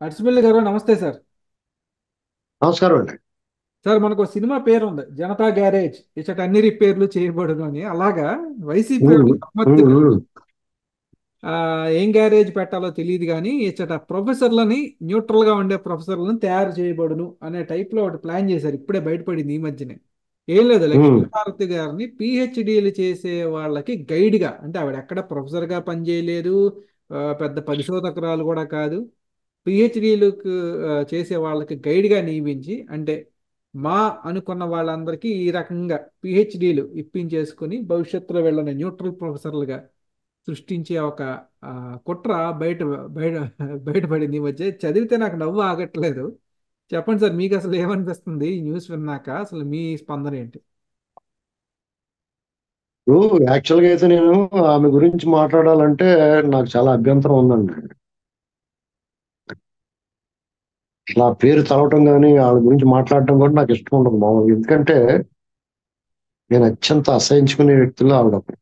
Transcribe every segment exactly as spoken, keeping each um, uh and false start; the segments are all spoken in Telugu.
అర్చుమిల్లి గారు నమస్తే సార్. నమస్కారం అండి. సార్ మనకు ఒక సినిమా పేరు ఉంది, జనతా గ్యారేజ్, ఇచ్చట అన్ని రిపేర్లు చేయబడును అని. అలాగా వైసీపీ ఉమ్, వాళ్ళు ఉమ్, గమ్మత్తుగా ఉమ్. ఆ, ఏం గ్యారేజ్ పెట్టాలో తెలియదు కానీ ఇచ్చట ప్రొఫెసర్లని, న్యూట్రల్ గా ఉండే ప్రొఫెసర్లను తయారు చేయబడును అనే టైప్ లో ఒకటి ప్లాన్ చేశారు. ఇప్పుడే బయటపడింది ఈ మధ్యనే. ఏం లేదు, ఉమ్. లక్ష్మీభారతి గారిని పిహెచ్డీలు చేసే వాళ్ళకి గైడ్ గా, అంటే ఆవిడ ఎక్కడ ప్రొఫెసర్ గా పనిచేయలేదు, ఆ, పెద్ద పరిశోధకురాలు కూడా కాదు. పిహెచ్డీలకు చేసే వాళ్ళకి గైడ్గా నియమించి, అంటే మా అనుకున్న వాళ్ళందరికీ ఈ రకంగా పిహెచ్డీలు ఇప్పించేసుకుని భవిష్యత్తులో వీళ్ళని న్యూట్రల్ ప్రొఫెసర్లుగా సృష్టించే ఒక ఆ, కుట్ర బయట బయట బయటపడింది ఈ మధ్య. చదివితే నాకు నవ్వు ఆగట్లేదు. చెప్పండి సార్, మీకు అసలు ఏమనిపిస్తుంది ఈ న్యూస్ విన్నాక? అసలు మీ స్పందన ఏంటి? ఇప్పుడు యాక్చువల్గా అయితే నేను ఆమె గురించి మాట్లాడాలంటే నాకు చాలా అభ్యంతరం ఉందండి. అసలు ఆ పేరు తలవటం కానీ వాళ్ళ గురించి మాట్లాడటం కూడా నాకు ఇష్టం ఉండదు మామూలుగా. ఎందుకంటే నేను అత్యంత అసహించుకునే వ్యక్తుల్లో ఆవిడ ఒకరు.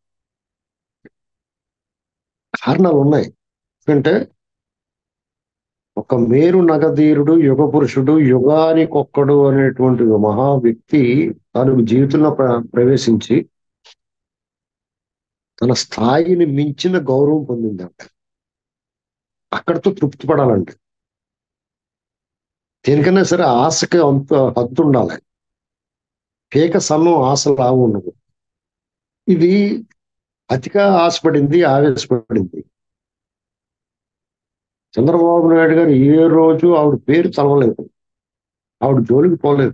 కారణాలు ఉన్నాయి. ఎందుకంటే ఒక మేరు నగధీరుడు, యుగ పురుషుడు, యుగానికొక్కడు అనేటువంటి ఒక మహా వ్యక్తి తాను జీవితంలో ప్ర- ప్రవేశించి తన స్థాయిని మించిన గౌరవం పొందిందంట. అక్కడితో తృప్తి పడాలంటే దేనికైనా సరే ఆశకి అంత హద్దు ఉండాలి. పేక సన్నం ఆశ లావు ఉండదు. ఇది అతిగా ఆశపడింది, ఆవేశపడింది. చంద్రబాబు నాయుడు గారు ఏ రోజు ఆవిడ పేరు చదవలేదు, ఆవిడ జోలికి పోలేదు.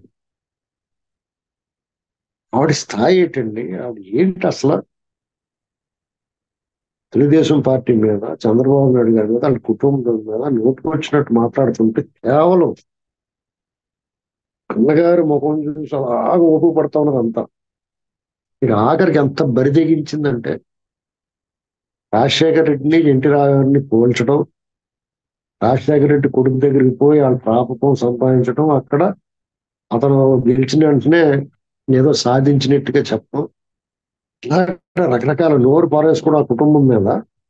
ఆవిడ స్థాయి ఏంటండి? ఆవిడ ఏంటి అసలు? తెలుగుదేశం పార్టీ మీద, చంద్రబాబు నాయుడు గారి మీద, వాళ్ళ కుటుంబం మీద నోటుకు వచ్చినట్టు మాట్లాడుతుంటే కేవలం అన్నగారి ముఖం చూసి అలాగా ఓపిక పడతా ఉన్నది అంతా. ఇక ఆఖరికి ఎంత బరిదెగించిందంటే రాజశేఖర రెడ్డిని ఎన్టీ రామారావుని పోల్చడం, రాజశేఖర రెడ్డి కొడుకు దగ్గరికి పోయి వాళ్ళ ప్రాపకం సంపాదించడం, అక్కడ అతను గెలిచిన వెంటనే ఏదో సాధించినట్టుగా చెప్పడం, ఇలా రకరకాల నోరు పారేసుకోవడం ఆ కుటుంబం మీద.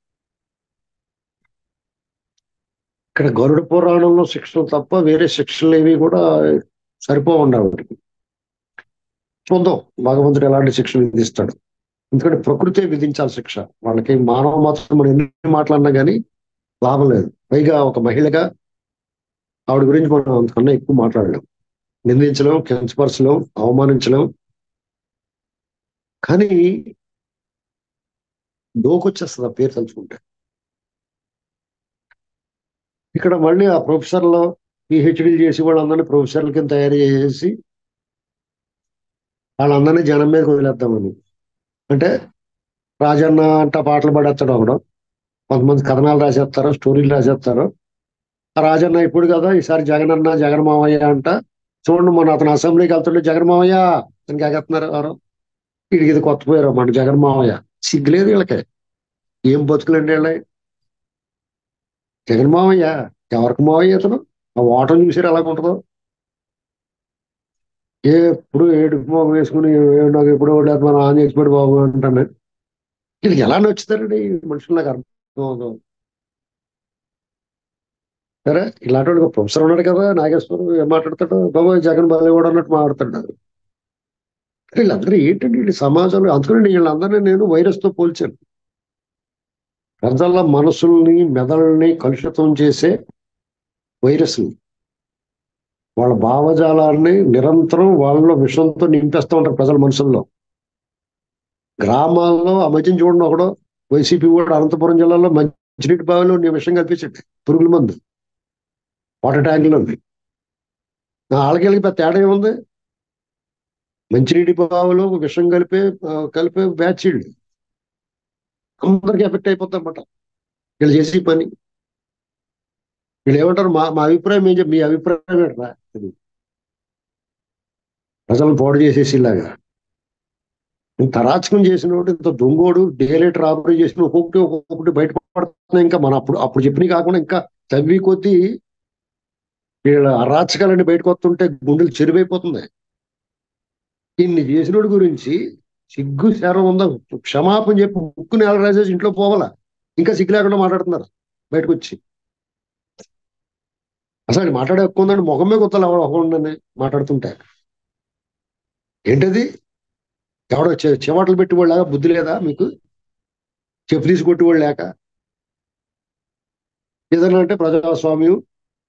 ఇక్కడ గరుడ పురాణంలో శిక్షలు తప్ప వేరే శిక్షలు ఏవి కూడా సరిపోవండి ఆవిడకి. చూద్దాం భగవంతుడు ఎలాంటి శిక్షలు విధిస్తాడు. ఎందుకంటే ప్రకృతే విధించాలి శిక్ష. వాళ్ళకి మానవ మాత్రం మనం ఎన్ని మాట్లాడినా కానీ లాభం లేదు. పైగా ఒక మహిళగా ఆవిడ గురించి మనం అంతకన్నా ఎక్కువ మాట్లాడలేం, నిందించలేం, కించపరచలేం, అవమానించలేం. కానీ దోకొచ్చేస్తుంది ఆ పేరు తలుచుకుంటే. ఇక్కడ మళ్ళీ ఆ ప్రొఫెసర్లు, పిహెచ్డీలు చేసి వాళ్ళందరినీ ప్రొఫెసర్ల కింద తయారు చేసి వాళ్ళందరినీ జనం మీద వదిలేద్దామని. అంటే రాజన్న అంట పాటలు పాడేస్తాడు ఒకడు, కొంతమంది కథనాలు రాసేస్తారు, స్టోరీలు రాసేస్తారు. ఆ రాజన్న ఇప్పుడు కదా ఈసారి జగనన్న జగన్మావయ్య అంట. చూడండి మొన్న అతను అసెంబ్లీకి వెళ్తుంటే జగన్మావయ్య అని కాకెత్తున్నారు ఎవరు. వీడికి ఇది కొత్త పోయారు అన్నమాట జగన్మావయ్య. సిగ్గులేదు వీళ్ళకి. ఏం బతుకులండి వీళ్ళ. జగన్మావయ్య ఎవరికి మావయ్య అతను? ఆ ఓటం చూసారు ఎలాగుంటుందో. ఎప్పుడు ఏడుపు మొహం వేసుకుని "ఏ, నాకు ఎప్పుడు ఓడలేదు మన ఆన్ చేసిపోయాడు బాబు" అంటాను. వీళ్ళకి ఎలా నచ్చుతారండి ఈ మనుషులు? నాకు అర్థం అవుతుంది. సరే ఇలాంటి వాడు ఒక ప్రొఫెసర్ ఉన్నాడు కదా నాగేశ్వరం, ఏం మాట్లాడతాడు? బాబు జగన్ బాలే కూడా అన్నట్టు మాట్లాడతాడు. వీళ్ళందరూ ఏంటండి వీళ్ళు సమాజంలో? అందుకని వీళ్ళందరినీ నేను వైరస్ తో పోల్చాను. ప్రజల మనసుల్ని, మెదళ్ళని కలుషితం చేసే వైరస్. వాళ్ళ భావజాలాన్ని నిరంతరం వాళ్ళలో విషంతో నింపేస్తూ ఉంటారు ప్రజల మనసుల్లో. గ్రామాల్లో ఆ మధ్యన చూడండి ఒకడు వైసీపీ కూడా అనంతపురం జిల్లాలో మంచినీటి బావిలో నీ విషయం కల్పించండి, పురుగుల మందు వాటర్ ట్యాంకులో ఉంది. వాళ్ళకి పెద్ద తేడా ఏముంది? మంచినీటి బావిలో విషం కలిపే ఆ, కలిపే బ్యాచ్ వీళ్ళు. అందరికి ఎఫెక్ట్ అయిపోతాం అన్నమాట వీళ్ళు చేసే పని. వీళ్ళు ఏమంటారు? మా మా అభిప్రాయం ఏం చెప్పి మీ అభిప్రాయం ఏంట్రా? అది ప్రజలను పాడు చేసేసి ఇలాగా ఇంత అరాచకం చేసినోడు, ఇంత దొంగోడు, డే లైట్ రాబరీ చేసిన ఒక్కొక్కటి ఒక్కొక్కటి బయటపడుతున్నాయి. ఇంకా మన అప్పుడు అప్పుడు చెప్పినవి కాకుండా ఇంకా తవ్వి కొద్దీ వీళ్ళ అరాచకాలన్నీ బయటకు వస్తుంటే గుండెలు చెరువైపోతుంది. ఇన్ని చేసినోడి గురించి సిగ్గు శరం ఉందా? క్షమాపణ చెప్పి ముక్కు నేల రాసేసి ఇంట్లో పోవాలా? ఇంకా సిగ్గు లేకుండా మాట్లాడుతున్నారు బయటకు వచ్చి. అసలు ఆయన మాట్లాడే ఎక్కువ ఉందండి, ముఖమే కొత్తలు ఎవరు మాట్లాడుతుంటే ఏంటది? ఎవడో చె- చెమటలు పెట్టి లేక బుద్ధి లేదా మీకు? చెప్పు తీసి కొట్టేవాళ్ళు లేక ఏదన్నా అంటే ప్రజాస్వామ్యం,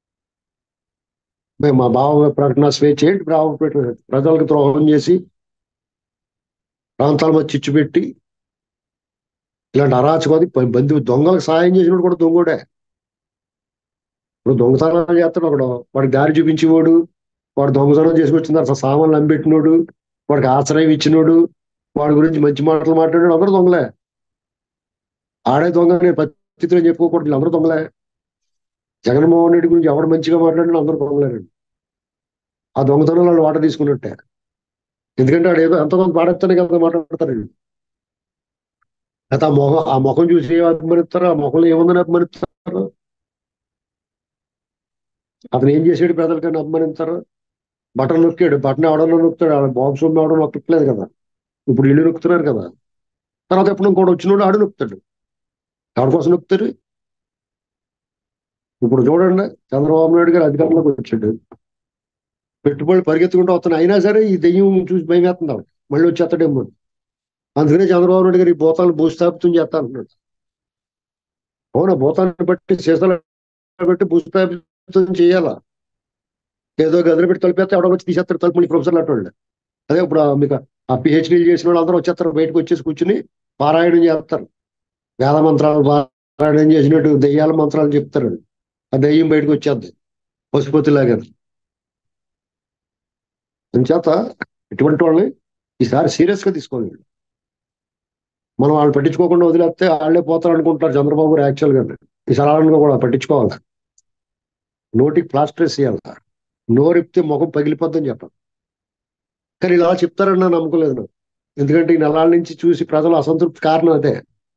మేము మా భావ ప్రకటన స్వేచ్ఛ ఏంటి? భావ ప్రకటన ప్రజలకు ద్రోహం చేసి ప్రాంతాల మధ్య చిచ్చు పెట్టి ఇలాంటి అరాచకవాది ప- బంధు దొంగలకు సాయం చేసినోడు కూడా దొంగోడే. ఇప్పుడు దొంగతనం చేస్తాడు ఒకడు, వాడికి దారి చూపించేవాడు, వాడు దొంగతనం చేసుకొచ్చిన తర్వాత సామాన్లు అమ్మిపెట్టినోడు, వాడికి ఆశ్రయం ఇచ్చినోడు, వాడి గురించి మంచి మాటలు మాట్లాడాడు, అందరూ దొంగలే. ఆడే దొంగ నేను పరిస్థితిలో చెప్పుకోకూడదు, వీళ్ళందరూ దొంగలే. జగన్మోహన్ రెడ్డి గురించి ఎవడు మంచిగా మాట్లాడినా అందరూ దొంగలేరండి. ఆ దొంగతనంలో వాళ్ళు వాట తీసుకున్నట్టే. ఎందుకంటే వాడు ఏదో ఎంతో కొంత పాడేస్తానే కదా మాట్లాడతారండి. అయితే ఆ మొహం ఆ ముఖం చూసి ఏం అభిమానిస్తారు? ఆ ముఖంలో ఏముందని అభిమానిస్తారు? అతను ఏం చేసాడు ప్రజలకని అభిమానిస్తారు? బటన్ నొక్కాడు, బటన్ ఎవడన్నా నొక్కుతాడు, ఆ బాక్స్ ఉన్న ఎవడో నొక్కట్లేదు కదా. ఇప్పుడు ఇల్లు నొక్కుతున్నారు కదా. తర్వాత ఎప్పుడు ఇంకోటి వచ్చినోడు ఆడు నొక్కుతాడు. ఎవరి కోసం నొక్కుతారు? ఇప్పుడు చూడండి, చంద్రబాబు నాయుడు గారు అధికారంలోకి వచ్చాడు, పెట్టుబడులు పరిగెత్తుకుంటూ వస్తున్నాయి, అయినా సరే ఈ దెయ్యం చూసి భయం వేస్తుంది ఆవిడ, మళ్ళీ వచ్చేస్తాడేమో అని. అందుకనే చంద్రబాబు నాయుడు గారు ఈ భూతాలను భూస్థాపితం చేస్తా అంటున్నాడు. అవునా, భూతాన్ని బట్టి సీసాలు బట్టి భూస్థాపితం చేయాలా? ఏదో గదిలో పెట్టి తలిపేస్తే ఎవడో వచ్చి తీసేస్తారు తలుపు, మళ్ళీ ప్రొఫెసర్లు అటువంటి. అదే ఇప్పుడు ఆ మీకు ఆ పిహెచ్డీలు చేసిన వాళ్ళు అందరూ వచ్చేస్తారు, బయటకు వచ్చేసి కూర్చుని పారాయణం చేస్తారు, వేద మంత్రాలు పారాయణం చేసినట్టు దెయ్యాల మంత్రాలు చెప్తారు. ఆ దెయ్యం బయటకు వచ్చేద్ది పశుపతిలాగా. అందుచేత ఇటువంటి వాళ్ళని ఈసారి సీరియస్ గా తీసుకోవాలి. మనం వాళ్ళు పట్టించుకోకుండా వదిలేస్తే వాళ్ళే పోతారు అనుకుంటారు చంద్రబాబు గారు. యాక్చువల్ గా ఈ సలహాలను కూడా పట్టించుకోవాలి, నోటికి ప్లాస్టర్ వేసేయాలి, నోరిప్తే ముఖం పగిలిపోద్దని చెప్పాలి. కానీ ఇలా చెప్తారని నా నమ్మకం లేదు నాకు. ఎందుకంటే ఈ నెలల నుంచి చూసి ప్రజలు అసంతృప్తి కారణం అదే.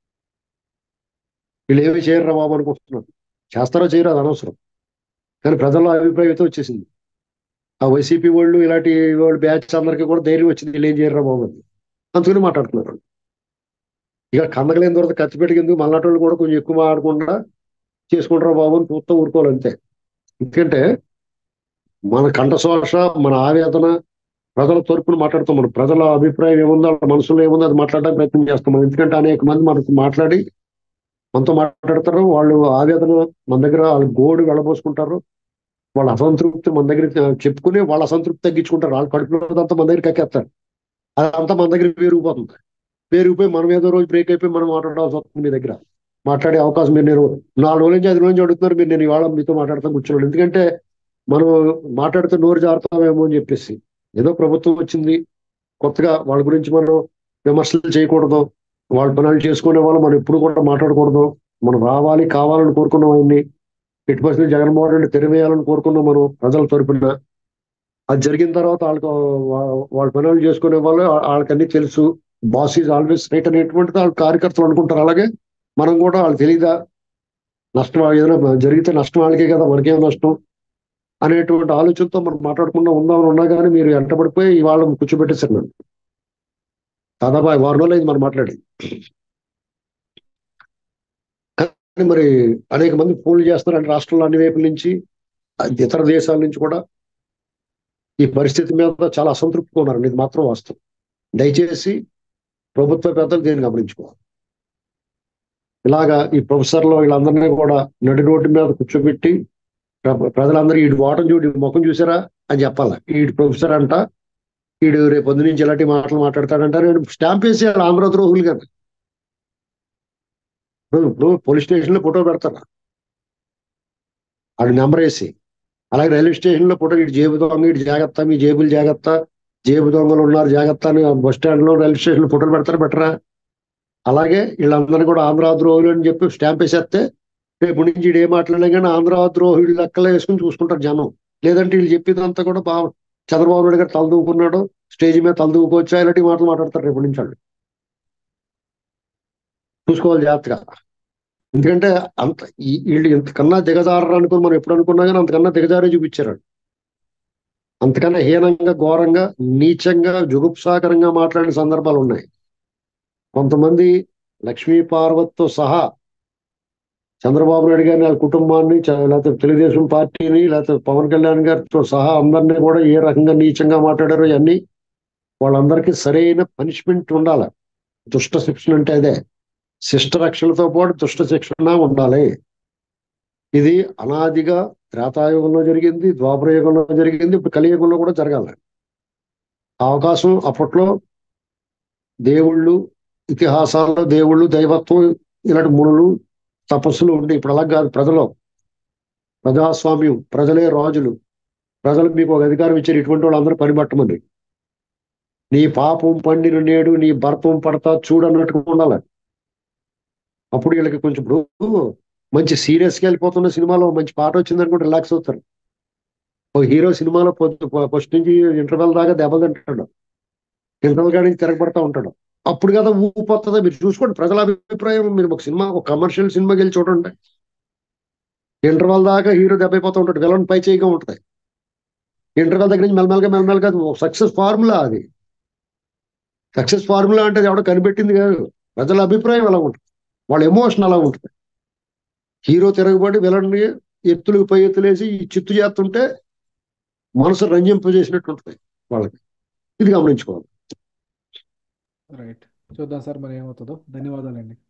వీళ్ళు ఏమీ చేయరు బాబు అనుకుంటున్నారు, చేస్తారో చేయరో అది అనవసరం. కానీ ప్రజల్లో అభిప్రాయం అయితే వచ్చేసింది. ఆ వైసీపీ వాళ్ళు ఇలాంటి వాళ్ళు బ్యాచ్ అందరికీ కూడా ధైర్యం వచ్చింది, వీళ్ళు ఏం చేయరు బాబు అని. అందుకని మాట్లాడుతున్నారు. ఇక కందకలేని తర్వాత ఖర్చు పెట్టి ఎందుకు మళ్ళాటి వాళ్ళు కూడా కొంచెం ఎక్కువ మాట్లాడకుండా చేసుకుంటారు బాబు అని చూస్తూ ఊరుకోవాలి అంతే. ఎందుకంటే మన కంఠశోష, మన ఆవేదన ప్రజల తరపున మాట్లాడుతాం. మనం ప్రజల అభిప్రాయం ఏముందో, వాళ్ళ మనసులో ఏముందో అది మాట్లాడడానికి ప్రయత్నం చేస్తాం మనం. ఎందుకంటే అనేక మంది మనకు మాట్లాడి మనతో మాట్లాడతారు, వాళ్ళు ఆవేదన మన దగ్గర వాళ్ళ గోడు వెళ్ళబోసుకుంటారు, వాళ్ళ అసంతృప్తి మన దగ్గర చెప్పుకుని వాళ్ళ అసంతృప్తి తగ్గించుకుంటారు, వాళ్ళ కడుపులో అంతా మన దగ్గర కక్కేస్తారు. అదంతా మన దగ్గర పెరిగిపోతుంది. పెరిగిపోయి మనం ఏదో రోజు బ్రేక్ అయిపోయి మనం మాట్లాడాల్సి వస్తుంది. మీ దగ్గర మాట్లాడే అవకాశం మీరు నేను నాలుగు రోజుల నుంచి ఐదు రోజుల నుంచి అడుగుతున్నారు, మీరు నేను ఇవాళ మీతో మాట్లాడతాను కూర్చున్నాను. ఎందుకంటే మనం మాట్లాడితే నోరు జారుతామేమో అని చెప్పేసి. ఏదో ప్రభుత్వం వచ్చింది కొత్తగా, వాళ్ళ గురించి మనం విమర్శలు చేయకూడదు, వాళ్ళ పనులు చేసుకునే వాళ్ళు మనం ఎప్పుడు కూడా మాట్లాడకూడదు. మనం రావాలి కావాలని కోరుకున్నాం ఆయన్ని, ఎట్టి పరిస్థితుల్లో జగన్మోహన్ రెడ్డి తెరవేయాలని కోరుకున్నాం మనం ప్రజల తరపున. అది జరిగిన తర్వాత వాళ్ళకి వా- వాళ్ళ పనులు చేసుకునే వాళ్ళు వాళ్ళకన్నీ తెలుసు. బాస్ ఈజ్ ఆల్వేస్ రైట్ అనేటువంటిది వాళ్ళ కార్యకర్తలు అనుకుంటారు. అలాగే మనం కూడా వాళ్ళకి తెలియదా, నష్టం ఏదైనా జరిగితే నష్టం వాళ్ళకే కదా, మనకేం నష్టం అనేటువంటి ఆలోచనతో మనం మాట్లాడకుండా ఉందామని ఉన్నా కానీ మీరు వెంటబడిపోయి ఇవాళ కూర్చోబెట్టేశారు నన్ను. దాదాపు వారం రోజులు అయింది మనం మాట్లాడి. కానీ మరి అనేక మంది ఫోన్లు చేస్తున్నారు రాష్ట్రంలో అన్ని వైపుల నుంచి, ఇతర దేశాల నుంచి కూడా ఈ పరిస్థితి మీద చాలా అసంతృప్తిగా ఉన్నారు. ఇది మాత్రం వాస్తవం. దయచేసి ప్రభుత్వ పెద్దలు దీన్ని గమనించుకోవాలి. ఇలాగా ఈ ప్రొఫెసర్లు వీళ్ళందరినీ కూడా నడి రోడ్డు మీద కూర్చోబెట్టి ప్ర- ప్రజలందరూ వీడి ఓటం చూడు, వీడి ముఖం చూసారా అని చెప్పాలి. వీడి ప్రొఫెసర్ అంట, వీడు రేపు పొద్దు నుంచి ఇలాంటి మాటలు మాట్లాడతాడంట, నేను స్టాంప్ వేసి వాళ్ళ ఆంధ్ర ద్రోహులు కదా. ఇప్పుడు ఇప్పుడు పోలీస్ స్టేషన్ లో ఫోటో పెడతారు, వాడి నెంబర్ వేసి. అలాగే రైల్వే స్టేషన్ లో ఫోటో, ఇటు జేబు దొంగ, ఇటు జాగ్రత్త, మీ జేబులు జాగ్రత్త, జేబు దొంగలు ఉన్నారు జాగ్రత్త అని బస్ స్టాండ్ లో రైల్వే స్టేషన్ లో ఫోటోలు పెడతారు, పెట్టరా? అలాగే వీళ్ళందరినీ కూడా ఆంధ్ర ద్రోహులు అని చెప్పి స్టాంప్ వేసేస్తే రేపు నుంచి వీడు ఏ మాట్లాడినా కానీ ఆంధ్ర ద్రోహులు లెక్కలు వేసుకుని చూసుకుంటారు జనం. లేదంటే వీళ్ళు చెప్పేదంతా కూడా బాగా చంద్రబాబు నాయుడు గారు తలదూకున్నాడు, స్టేజ్ మీద తలదూకోవచ్చా, ఇలాంటి మాటలు మాట్లాడతారు రేపు నుంచి వాళ్ళు. చూసుకోవాలి జాగ్రత్తగా. ఎందుకంటే అంత ఈ- వీళ్ళు ఇంతకన్నా దిగజారరు అనుకుని మనం ఎప్పుడు అనుకున్నా కానీ అంతకన్నా దిగజారే చూపించారు. అంతకన్నా హీనంగా, ఘోరంగా, నీచంగా, జుగుప్సాకరంగా మాట్లాడిన సందర్భాలు ఉన్నాయి. కొంతమంది లక్ష్మీ పార్వతితో సహా చంద్రబాబు నాయుడు గారిని వాళ్ళ కుటుంబాన్ని చ- లేకపోతే తెలుగుదేశం పార్టీని లేకపోతే పవన్ కళ్యాణ్ గారితో సహా అందరినీ కూడా ఏ రకంగా నీచంగా మాట్లాడారో ఇవన్నీ వాళ్ళందరికీ సరైన పనిష్మెంట్ ఉండాలి. దుష్ట శిక్షణ అంటే అదే. శిష్ట రక్షణతో పాటు దుష్ట శిక్షణ ఉండాలి. ఇది అనాదిగా త్రేతాయుగంలో జరిగింది, ద్వాపర యుగంలో జరిగింది, ఇప్పుడు కలియుగంలో కూడా జరగాలి. ఆ అవకాశం అప్పట్లో దేవుళ్ళు, ఇతిహాసాల్లో దేవుళ్ళు, దైవత్వం, ఇలాంటి మునులు, తపస్సులు ఉండి, ఇప్పుడు అలా కాదు. ప్రజలు, ప్రజాస్వామ్యం, ప్రజలే రాజులు. ప్రజలు మీకు ఒక అధికారం ఇచ్చారు, ఇటువంటి వాళ్ళు అందరూ పనిపట్టమని. నీ పాపం పండిన నేడు నీ భర్తం పడతా చూడు అన్నట్టుగా ఉండాలి. అప్పుడు వీళ్ళకి కొంచెం ఇప్పుడు మంచి సీరియస్గా వెళ్ళిపోతున్న సినిమాలో మంచి పాట వచ్చిందనుకుంటే రిలాక్స్ అవుతారు. ఒక హీరో సినిమాలో ఫస్ట్ నుంచి ఇంటర్వెల్ దాకా దెబ్బలు తింటాడు, ఇంటర్వెల్ కాడి నుంచి తిరగబడతా ఉంటాడు. అప్పుడు కదా ఊపొస్తుందో మీరు చూసుకోండి. ప్రజల అభిప్రాయం, మీరు ఒక సినిమా, ఒక కమర్షియల్ సినిమాకి వెళ్ళి చూడండి. ఇంటర్వెల్ దాకా హీరో దెబ్బ అయిపోతూ ఉంటాడు, విలన్ పై చేయగా ఉంటుంది. ఇంటర్వెల్ దగ్గర నుంచి మెల్లమెల్లగా మెల్లమెల్లగా సక్సెస్ ఫార్ములా అది. సక్సెస్ ఫార్ములా అంటే అది ఎవడో కనిపెట్టింది కాదు. ప్రజల అభిప్రాయం అలా ఉంటుంది, వాళ్ళ ఎమోషన్ అలా ఉంటుంది. హీరో తిరగబడి విలన్ని ఎత్తులకు పై ఎత్తులేసి ఈ చిత్తు చేస్తుంటే మనసు రంజింపజేసినట్టు ఉంటుంది వాళ్ళకి. ఇది గమనించుకోవాలి. రైట్, చూద్దాం సార్ మరి ఏమవుతుందో. ధన్యవాదాలండి.